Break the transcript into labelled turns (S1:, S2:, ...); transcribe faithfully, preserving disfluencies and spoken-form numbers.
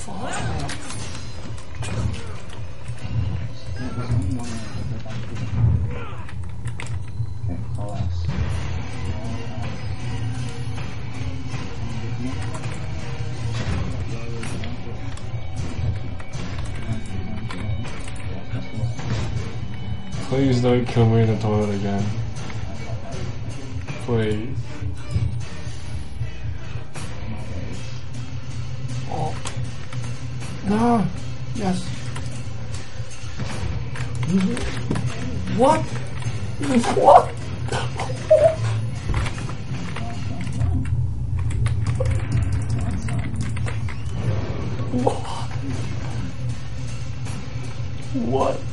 S1: Please don't kill me in the toilet again. Please. Oh. No! Yes! What? What? What? What?